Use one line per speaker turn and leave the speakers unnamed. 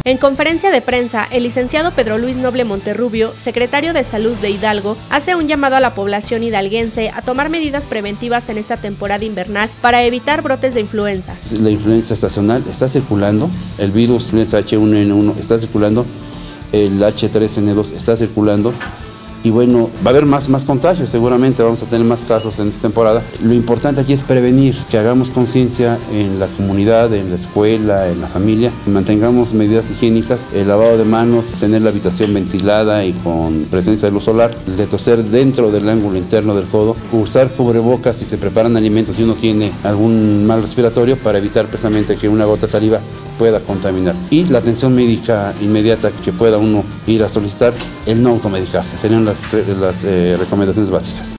En conferencia de prensa, el licenciado Pedro Luis Noble Monterrubio, secretario de Salud de Hidalgo, hace un llamado a la población hidalguense a tomar medidas preventivas en esta temporada invernal para evitar brotes de influenza.
La influenza estacional está circulando, el virus influenza H1N1 está circulando, el H3N2 está circulando. Y bueno, va a haber más contagios, seguramente vamos a tener más casos en esta temporada. Lo importante aquí es prevenir, que hagamos conciencia en la comunidad, en la escuela, en la familia, mantengamos medidas higiénicas, el lavado de manos, tener la habitación ventilada y con presencia de luz solar, el de toser dentro del ángulo interno del codo, usar cubrebocas si se preparan alimentos y uno tiene algún mal respiratorio para evitar precisamente que una gota de saliva pueda contaminar. Y la atención médica inmediata que pueda uno ir a solicitar, el no automedicarse, serían las recomendaciones básicas.